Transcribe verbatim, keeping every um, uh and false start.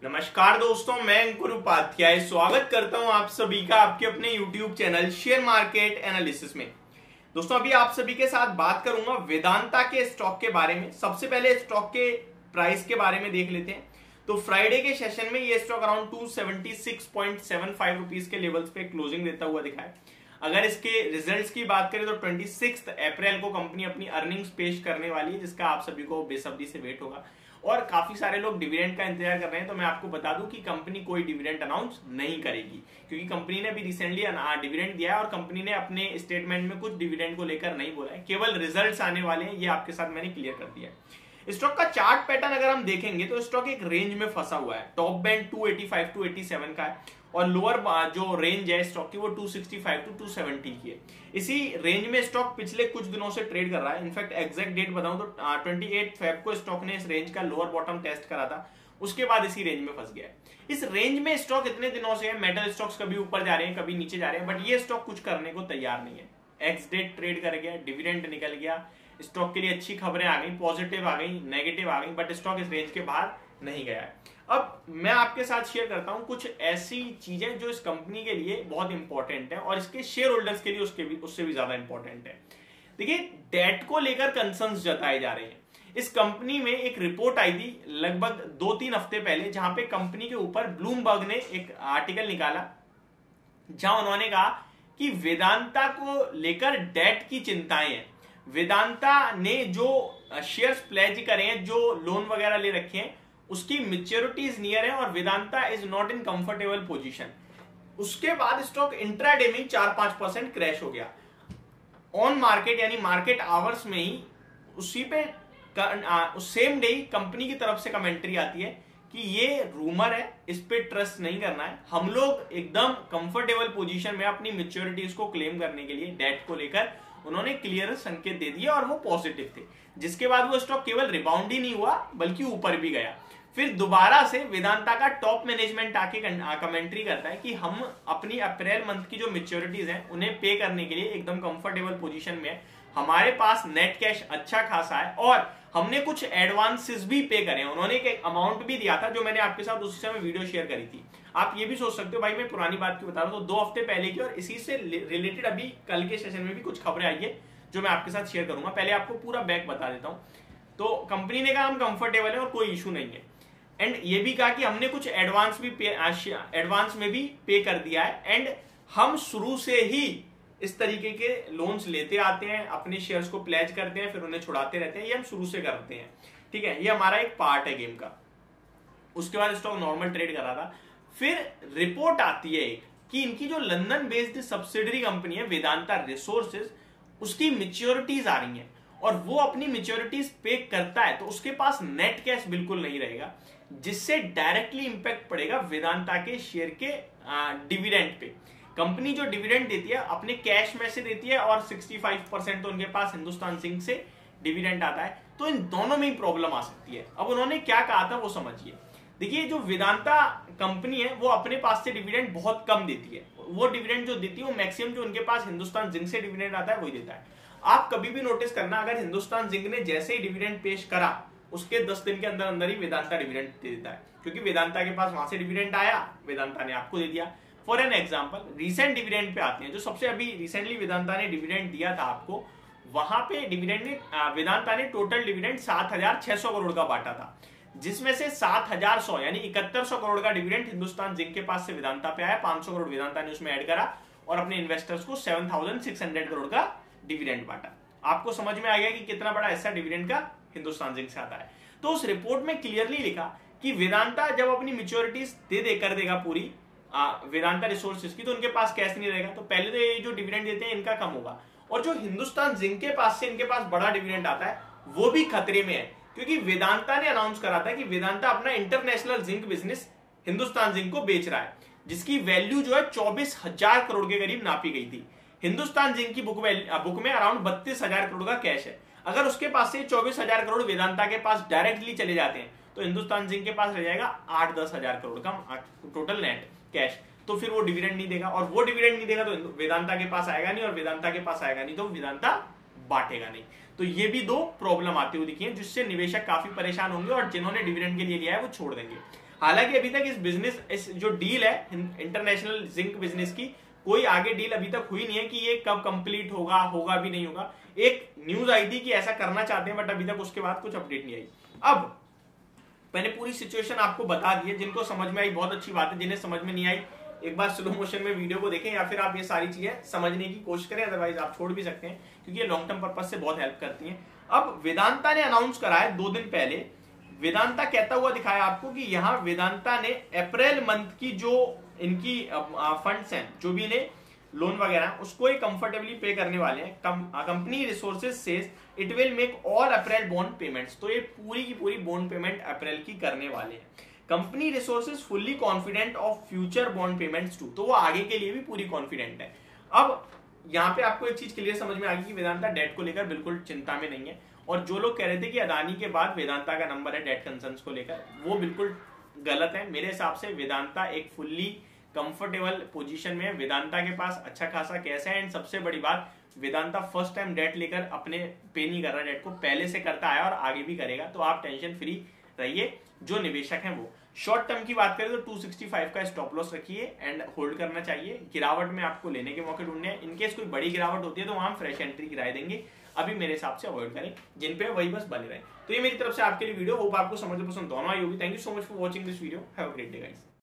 नमस्कार दोस्तों, मैं अंकुर उपाध्याय स्वागत करता हूं आप सभी का आपके अपने YouTube channel share market analysis में। दोस्तों अभी आप सभी के साथ बात करूंगा वेदांता के स्टॉक के बारे में। सबसे पहले स्टॉक के प्राइस के बारे में देख लेते हैं। तो फ्राइडे के सेशन में ये stock around two seventy six point seven five rupees के लेवल्स पे क्लोजिंग देता हुआ दिखा है। अगर इसके रिजल्ट्स की बात करें तो छब्बीस अप्रैल को कंपनी अपनी अर्निंग्स पेश करने वाली है, जिसका आप सभी को बेसब्री से वेट होगा और काफी सारे लोग डिविडेंड का इंतजार कर रहे हैं। तो मैं आपको बता दूं कि कंपनी कोई डिविडेंड अनाउंस नहीं करेगी, क्योंकि कंपनी ने भी रिसेंटली डिविडेंड दिया है और कंपनी ने अपने स्टेटमेंट में कुछ डिविडेंड को लेकर नहीं बोला है, केवल रिजल्ट्स आने वाले हैं। ये आपके साथ मैंने क्लियर कर दिया है। स्टॉक का चार्ट पैटर्न अगर हम देखेंगे तो स्टॉक एक रेंज में फंसा हुआ है। Top band two eighty five to eighty seven का है और लोअर जो रेंज है स्टॉक की वो two sixty five to two seventy की है। इसी रेंज में स्टॉक पिछले कुछ दिनों से ट्रेड कर रहा है। इनफैक्ट एग्जैक्ट डेट बताऊं तो अट्ठाईस फेब को स्टॉक ने इस रेंज का लोअर बॉटम टेस्ट करा था, उसके बाद इसी रेंज में फंस गया है। इस रेंज में स्टॉक इतने दिनों से है। मेटल स्टॉक्स कभी ऊपर जा रहे हैं, कभी नीचे जा रहे हैं, बट ये स्टॉक कुछ करने को तैयार नहीं है। एक्स डेट ट्रेड कर गया, डिविडेंड निकल गया, स्टॉक के लिए अच्छी खबरें आ गई, पॉजिटिव आ गई, नेगेटिव आ गई, बट स्टॉक इस रेंज के बाहर नहीं गया है। अब मैं आपके साथ शेयर करता हूं कुछ ऐसी चीजें जो इस कंपनी के लिए बहुत इंपॉर्टेंट है और इसके शेयर होल्डर्स के लिए उसके भी उससे भी ज्यादा इंपॉर्टेंट है। देखिए, डेट को लेकर कंसर्न्स जताए जा रहे हैं। इस कंपनी में एक रिपोर्ट आई थी लगभग दो तीन हफ्ते पहले, जहां पे कंपनी के ऊपर ब्लूमबर्ग ने एक आर्टिकल निकाला, जहां उन्होंने कहा कि वेदांता को लेकर डेट की चिंताएं हैं। वेदांता ने जो शेयर्स प्लेज करे हैं, जो लोन वगैरह ले रखे हैं, उसकी मैच्योरिटीज नियर है और Vedanta is not in comfortable position. उसके बाद स्टॉक इंट्राडे में चार पांच परसेंट क्रैश हो गया। ऑन मार्केट यानी मार्केट आवर्स में ही उसी पे सेम डे कंपनी की तरफ से कमेंट्री आती है कि ये रूमर है, इस पे ट्रस्ट नहीं करना है, हम लोग एकदम कंफर्टेबल पोजीशन में अपनी मैच्योरिटीज को क्लेम करने के लिए डेट को लेकर उन्होंने क्लियर संकेत दे दिए और वो पॉजिटिव थे। जिसके बाद वो स्टॉक केवल रिबाउंड ही नहीं हुआ बल्कि ऊपर भी गया। फिर दोबारा से वेदांता का टॉप मैनेजमेंट आके कमेंट्री करता है कि हम अपनी अप्रैल मंथ की जो मैच्योरिटीज हैं उन्हें पे करने के लिए एकदम कंफर्टेबल पोजीशन में है, हमारे पास नेट कैश अच्छा खासा है और हमने कुछ एडवांसेस भी पे करे हैं। उन्होंने एक अमाउंट भी दिया था जो मैंने आपके साथ उस समय वीडियो शेयर करी थी। आप ये भी सोच सकते हो भाई मैं पुरानी बात की बता रहा हूं, तो दो हफ्ते पहले की और इसी से रिलेटेड अभी कल के सेशन में भी कुछ खबरें आई है जो मैं आपके साथ शेयर करूंगा। पहले आपको पूरा बैक बता देता हूं। तो कंपनी ने कहा हम कंफर्टेबल है और कोई इशू नहीं है, एंड ये भी कहा कि हमने कुछ एडवांस भी पे एडवांस में भी पे कर दिया है एंड हम शुरू से ही इस तरीके के लोन्स लेते आते हैं, अपने शेयर्स को प्लेज करते हैं, फिर उन्हें छुड़ाते रहते हैं। ये हम शुरू से करते हैं, ठीक है, ये हमारा एक पार्ट है गेम का। उसके बाद स्टॉक नॉर्मल ट्रेड कर रहा था। फिर रिपोर्ट आती है एक कि इनकी जो लंदन बेस्ड सब्सिडरी कंपनी है वेदांता रिसोर्सेज, उसकी मैच्योरिटीज आ रही हैं और वो अपनी मैच्योरिटीज पे करता है तो उसके पास नेट कैश बिल्कुल नहीं रहेगा, जिससे डायरेक्टली इंपैक्ट पड़ेगा वेदांता के शेयर के डिविडेंड पे। कंपनी जो डिविडेंड देती है अपने कैश में से देती है और पैंसठ परसेंट तो उनके पास हिंदुस्तान जिंक से डिविडेंड आता है, तो इन दोनों में ही प्रॉब्लम आ सकती है। अब उन्होंने क्या कहा था वो समझिए। देखिए, जो वेदांता कंपनी है वो अपने पास से डिविडेंड बहुत कम देती है। वो डिविडेंड जो देती है वो मैक्सिमम जो उनके पास हिंदुस्तान जिंक से डिविडेंड आता है वही देता है। आप कभी भी नोटिस करना, अगर हिंदुस्तान जिंक ने जैसे ही डिविडेंड पेश करा उसके दस दिन के अंदर अंदर ही वेदांता डिविडेंड दे देता है, क्योंकि वेदांता के पास वहां से डिविडेंड आया, वेदांता ने आपको दे दिया। For an example, recent dividend पे आते हैं, जो सबसे अभी रिसेंटली वेदांता ने डिविडेंड दिया था आपको, वहां पे डिविडेंड ने वेदांता ने टोटल डिविडेंड सात हजार छह सौ करोड़ का बांटा था, जिसमें से सात हजार सौ यानी इकहत्तर सौ करोड़ का डिविडेंड हिंदुस्तान जिंक के पास से वेदांता पे आया, पांच सौ करोड़ वेदांता ने उसमें ऐड करा और अपने इन्वेस्टर्स को सात हजार छह सौ करोड़ का डिविडेंड बांटा। आपको समझ में आ गया कि कितना बड़ा ऐसा डिविडेंड का हिंदुस्तान जिंक से आता है। तो उस रिपोर्ट में क्लियरली लिखा कि वेदांता जब अपनी मैच्योरिटीज दे दे कर देगा पूरी वेदांता रिसोर्सेज की, तो उनके पास कैश नहीं रहेगा, तो पहले तो ये जो डिविडेंड देते हैं इनका कम होगा और जो हिंदुस्तान जिंक के पास से इनके पास बड़ा डिविडेंड आता है वो भी खतरे में है, क्योंकि वेदांता ने अनाउंस करा था कि वेदांता अपना international zinc business Hindustan Zinc को बेच रहा है, जिसकी वैल्यू जो है चौबीस हजार करोड़ के करीब नापी गई थी। हिंदुस्तान जिंक की बुक बुक में अराउंड बत्तीस हजार करोड़ का कैश है। अगर उसके पास से चौबीस हजार करोड़ वेदांता के पास डायरेक्टली चले जाते हैं तो हिंदुस्तान जिंक के पास रह जाएगा आठ दस हजार करोड़ का टोटल नेट कैश। तो फिर वो डिविडेंड नहीं देगा और वो डिविडेंड नहीं देगा तो वेदांता के पास आएगा नहीं और वेदांता के पास आएगा नहीं तो वेदांता बांटेगा नहीं। तो ये भी दो प्रॉब्लम आती हुई दिखी है, जिससे निवेशक काफी परेशान होंगे और जिन्होंने डिविडेंड के लिए लिया है वो छोड़ देंगे। हालांकि अभी तक इस बिजनेस इस जो डील है इंटरनेशनल जिंक बिजनेस की, कोई आगे डील अभी तक हुई नहीं है कि ये कब कंप्लीट होगा, होगा भी नहीं होगा। एक न्यूज आई थी कि ऐसा करना चाहते हैं, बट अभी तक उसके बाद कुछ अपडेट नहीं आई। अब मैंने पूरी सिचुएशन आपको बता दी है, जिनको समझ में आई बहुत अच्छी बात है, जिन्हें समझ में नहीं आई एक बार स्लो मोशन में वीडियो को देखें, या फिर आप ये सारी चीजें समझने की कोशिश करें, अदरवाइज आप छोड़ भी सकते हैं, क्योंकि ये लॉन्ग टर्म पर्पज से बहुत हेल्प करती हैं। अब वेदांता ने अनाउंस करा है दो दिन पहले, वेदांता कहता हुआ दिखाया आपको कि यहाँ वेदांता ने अप्रैल मंथ की जो इनकी फंड्स हैं, जो भी इन्हें लोन वगैरह, उसको ये कंफर्टेबली पे करने वाले हैं। Company resources says it will make all April bond payments, तो ये पूरी की पूरी बॉन्ड पेमेंट अप्रैल की करने वाले हैं। Company resources fully confident of future bond payments too, तो वो आगे के लिए भी पूरी कॉन्फिडेंट है। अब यहाँ पे आपको एक चीज क्लियर समझ में आ गई कि वेदांता डेट को लेकर बिल्कुल चिंता में नहीं है, और जो लोग कह रहे थे कि अदानी के बाद वेदांता का नंबर है डेट कंसर्न्स को लेकर, वो बिल्कुल गलत है। मेरे हिसाब से वेदांता एक फुल्ली कंफर्टेबल पोजीशन में है, वेदांता के पास अच्छा खासा कैश है, एंड सबसे बड़ी बात वेदांता फर्स्ट टाइम डेट लेकर अपने पे नहीं कर रहा, डेट को पहले से करता आया और आगे भी करेगा, तो आप टेंशन फ्री रहिए जो निवेशक हैं वो। शॉर्ट टर्म की बात करें तो टू सिक्सटी फाइव का स्टॉप लॉस रखिए एंड होल्ड करना चाहिए। गिरावट में आपको लेने के मौके ढूंढने हैं, इनकेस कोई बड़ी गिरावट होती है तो वहां फ्रेश एंट्री की राय देंगे, अभी मेरे हिसाब से अवॉइड करें, जिन पे वही बस बने रहे। तो ये मेरी तरफ से आपके लिए वीडियो, होप आपको समझ पसंद दोनों आई होगी। Thank you so much for watching this video, have a great day guys.